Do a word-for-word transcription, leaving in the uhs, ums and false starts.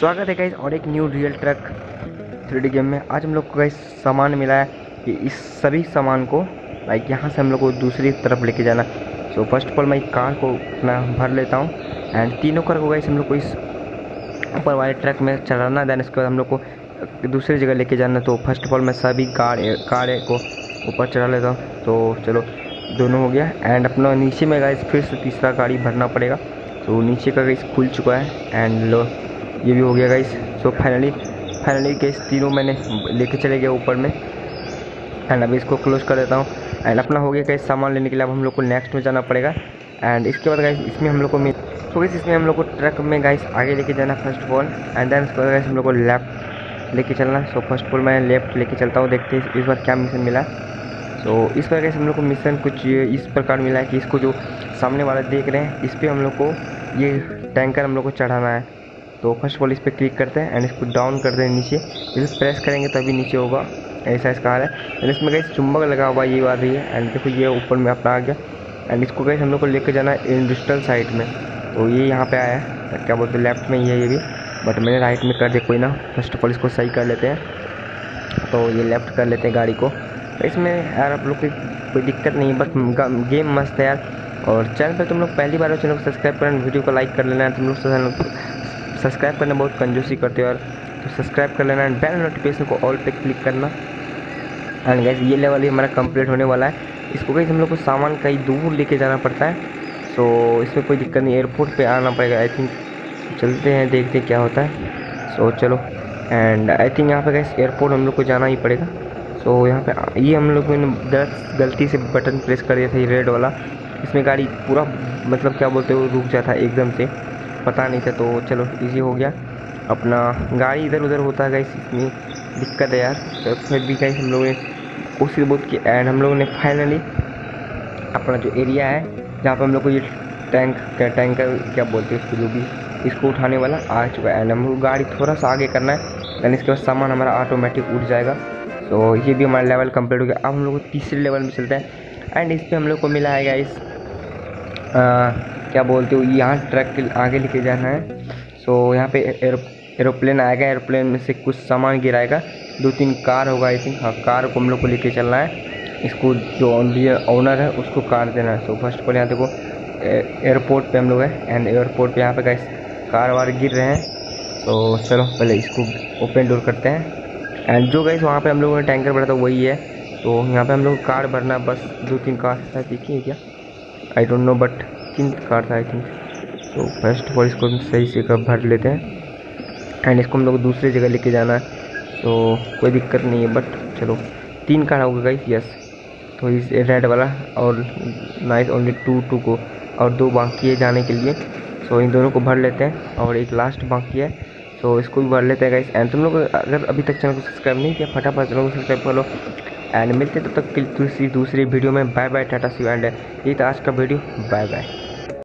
स्वागत है गाइस और एक new real truck three D game में। आज हम लोग को गाइस सामान मिला है कि इस सभी सामान को लाइक यहाँ से हम लोग को दूसरी तरफ लेके जाना। सो फर्स्ट ऑफ ऑल मैं कार को अपना भर लेता हूँ एंड तीनों कार को गाइस हम लोग को इस ऊपर वाले ट्रक में चढ़ाना। देन इसके बाद हम लोग को दूसरी जगह लेके जाना। तो फर्स्ट ऑफ ऑल मैं सभी कार कार को ऊपर चढ़ा लेता हूँ। तो चलो दोनों हो गया एंड अपना नीचे में गाइस फिर से तीसरा गाड़ी भरना पड़ेगा। तो नीचे का गाइस खुल चुका है एंड लो ये भी हो गया guys. So finally finally guys तीनों मैंने लेके चले गए ऊपर में एंड अभी इसको क्लोज कर देता हूँ एंड अपना हो गया गाइस। सामान लेने के लिए अब हम लोग को नेक्स्ट में जाना पड़ेगा एंड इसके बाद गाइस इसमें हम लोग को तो गाइस इसमें हम लोग को ट्रक में गाइस आगे लेके जाना first of all and then इसके बाद गाइस हम लोग को लेफ्ट लेके चलना। सो फर्स्ट ऑफ ऑल मैं लेफ्ट लेके चलता हूँ, देखते हैं इस बार क्या मिशन मिला। तो इस बार गाइस हम लोग को मिशन कुछ इस प्रकार मिला है कि इसको जो सामने वाला देख रहे हैं इस पर हम लोग को ये टैंकर हम लोग को चढ़ाना है। तो फर्स्ट ऑफ ऑल इस पर क्लिक करते हैं एंड इसको डाउन करते हैं नीचे। इसे प्रेस करेंगे तभी नीचे होगा, ऐसा इसका हाल है। एंड इसमें गाइस चुंबक लगा हुआ ये बात ही है एंड देखो ये ऊपर में अपना आ गया एंड इसको गाइस हम लोग को लेकर जाना है इंडस्ट्रियल साइड में। तो ये यहाँ पे आया है, क्या बोलते हैं लेफ्ट में ही है ये भी, बट मैंने राइट में कर दिया, कोई ना। फर्स्ट ऑफ ऑल इसको सही कर लेते हैं। तो ये लेफ्ट कर लेते हैं गाड़ी को। तो इसमें यार आप लोग की कोई दिक्कत नहीं है, बस गेम मस्त है यार। और चैनल पर तुम लोग पहली बार हो चैनल को सब्सक्राइब करना, वीडियो को लाइक कर लेना। तुम लोग सब्सक्राइब करना बहुत कंजूसी करते हो यार, तो सब्सक्राइब कर लेना एंड बेल नोटिफिकेशन को ऑल पे क्लिक करना। एंड गाइस ये लेवल ही हमारा कंप्लीट होने वाला है। इसको गाइस हम लोग को सामान कहीं दूर लेके जाना पड़ता है। सो इसमें कोई दिक्कत नहीं, एयरपोर्ट पे आना पड़ेगा आई थिंक। चलते हैं देखते हैं क्या होता है। सो चलो एंड आई थिंक यहाँ पे गाइस एयरपोर्ट हम लोग को जाना ही पड़ेगा। सो यहाँ पे ये हम लोग ने दस गलती से बटन प्रेस कर दिया था ये रेड वाला, इसमें गाड़ी पूरा मतलब क्या बोलते हो रुक जाता है एकदम से, पता नहीं था। तो चलो इजी हो गया। अपना गाड़ी इधर उधर होता है गाइस, इसमें दिक्कत है यार। तो फिर भी गाइस हम लोगों ने कोशिश बहुत की एंड हम लोगों ने फाइनली अपना जो एरिया है जहाँ पर हम लोग को ये टैंक क्या टैंकर क्या बोलते हैं उसको जो भी इसको उठाने वाला आ चुका है एंड हम लोग गाड़ी थोड़ा सा आगे करना है एंड इसके बाद सामान हमारा ऑटोमेटिक उठ जाएगा। तो ये भी हमारा लेवल कंप्लीट हो गया। अब हम लोग तीसरे लेवल में चलते हैं एंड इस पर हम लोग को मिला है गाइस क्या बोलते हो यहाँ ट्रक के आगे लेके जाना है। सो यहाँ पे एरो एरोप्लेन आएगा, एरोप्लेन में से कुछ सामान गिराएगा, दो तीन कार होगा आई थिंक। हाँ कार को हम लोग को लेके चलना है, इसको जो ओनर है उसको कार देना है। सो फर्स्ट ऑफ ऑल यहाँ देखो एयरपोर्ट पे हम लोग हैं एंड एयरपोर्ट पे यहाँ पे गाइस कार वार गिर रहे हैं। तो चलो पहले इसको ओपन डोर करते हैं एंड जो गाइस वहाँ पे हम लोगों ने टैंकर भरा था वही है। तो यहाँ पे हम लोग कार भरना, बस दो तीन कार शायद एक ही है क्या आई डोंट नो, बट तीन कार था आई थिंक। तो फर्स्ट ऑफ ऑल इसको हम सही से कर भर लेते हैं एंड इसको हम लोग दूसरी जगह लेके जाना है। तो कोई दिक्कत नहीं है, बट चलो तीन कार होगा गाइस यस। तो इस रेड वाला और नाइस ओनली टू टू को और दो बाकी है जाने के लिए। सो इन दोनों को भर लेते हैं और एक लास्ट बाकी है, तो इसको भी भर लेते हैं गाइस। एंड तुम लोग अगर अभी तक चैनल को सब्सक्राइब नहीं किया फटाफट चैनल को सब्सक्राइब कर लो एंड मिलते तब तक दूसरी दूसरी वीडियो में। बाय बाय, टाटा सी एंड ये था आज का वीडियो, बाय बाय।